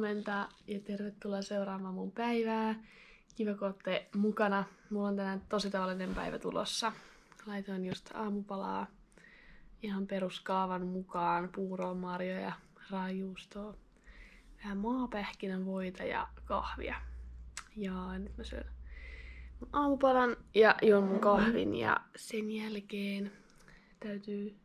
huomenta ja tervetuloa seuraamaan mun päivää. Kiva, kun ootte mukana. Mulla on tänään tosi tavallinen päivä tulossa. Laitoin just aamupalaa ihan peruskaavan mukaan. Puuroa, marjoja, raajuustoa, vähän maapähkinänvoita ja kahvia. Ja nyt mä syön mun aamupalan ja juon mun kahvin ja sen jälkeen täytyy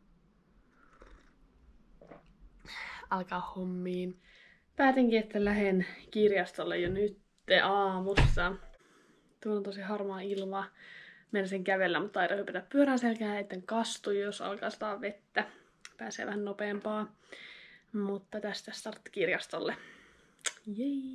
alkaa hommiin. Päätinkin, että lähden kirjastolle jo nyt aamussa. Tuolla on tosi harmaa ilma. Menisin kävellä, mutta taidan hypätä pyörän selkään, etten kastu, jos alkaa sataa vettä. Pääsee vähän nopeampaa. Mutta tästä start kirjastolle. Jei!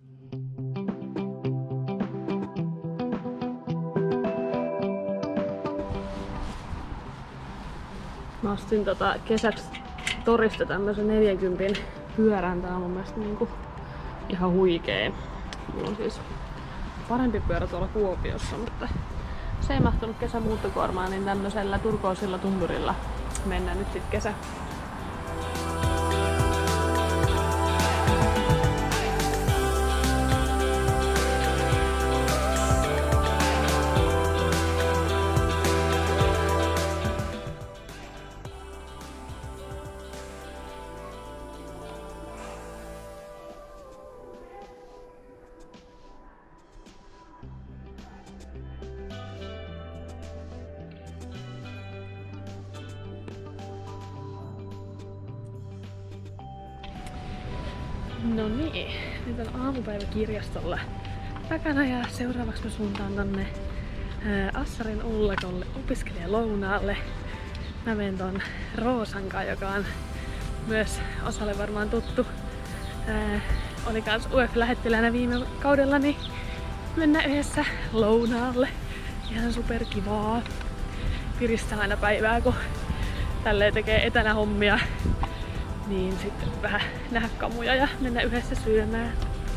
Mä ostin kesäksi torista tämmösen 40 pyörän. Tää on mun mielestä niinku ihan huikee. Mulla on siis parempi pyörä tuolla Kuopiossa, mutta se ei mahtunut kesän muuttokuormaan, niin tämmöisellä turkoosilla tunturilla mennään nyt sit kesä. No niin, nyt on aamupäivä kirjastolla takana ja seuraavaksi mä suuntaan tonne Assarin Ullakolle opiskelijalounaalle. Mä menen ton Roosankaan, joka on myös osalle varmaan tuttu. Oli kans UF-lähettiläänä viime kaudella, niin mennään yhdessä lounaalle. Ihan superkivaa. Piristää aina päivää, kun tälleen tekee etänä hommia. Niin sitten vähän nähdä kamuja ja mennä yhdessä syömään.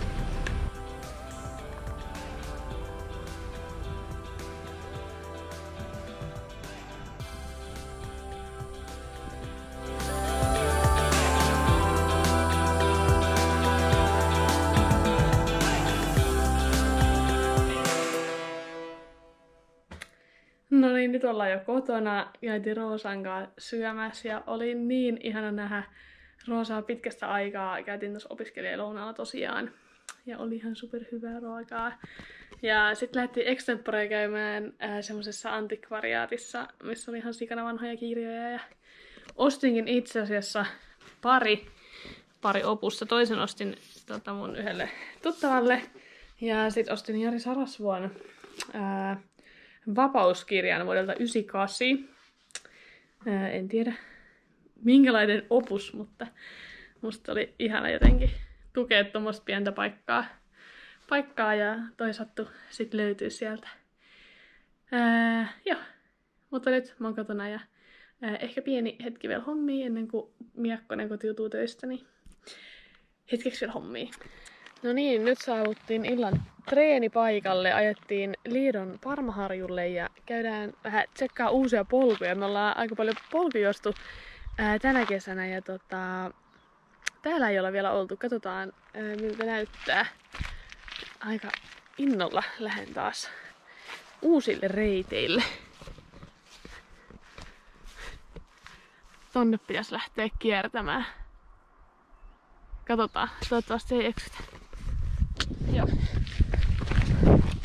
No niin, nyt ollaan jo kotona. Käytiin Roosan kanssa syömässä ja oli niin ihana nähdä Roosaa pitkästä aikaa. Käytiin tuossa opiskelijalounaalla tosiaan. Ja oli ihan superhyvää ruokaa. Ja sitten lähdettiin extempore käymään semmosessa antikvariaatissa, missä oli ihan sikana vanhoja kirjoja. Ja ostinkin itse asiassa pari opusta. Toisen ostin mun yhdelle tuttavalle. Ja sitten ostin Jari Sarasvuon Vapauskirjan vuodelta 1998. En tiedä minkälainen opus, mutta musta oli ihana jotenkin tukea tuommoista pientä paikkaa ja toi sattu sit löytyy sieltä. Joo, mutta nyt mä oon kotona ja ehkä pieni hetki vielä hommia ennen kuin Miakkonen kotiutuu töistä, niin hetkeksi vielä hommia. No niin, nyt saavuttiin illan treenipaikalle, ajettiin Liidon Parmaharjulle ja käydään vähän tsekkaa uusia polkuja. Me ollaan aika paljon polkujostu tänä kesänä ja täällä ei olla vielä oltu. Katsotaan miltä näyttää. Aika innolla lähden taas uusille reiteille. Tonne pitäisi lähteä kiertämään. Katsotaan, toivottavasti ei eksytä. Joo.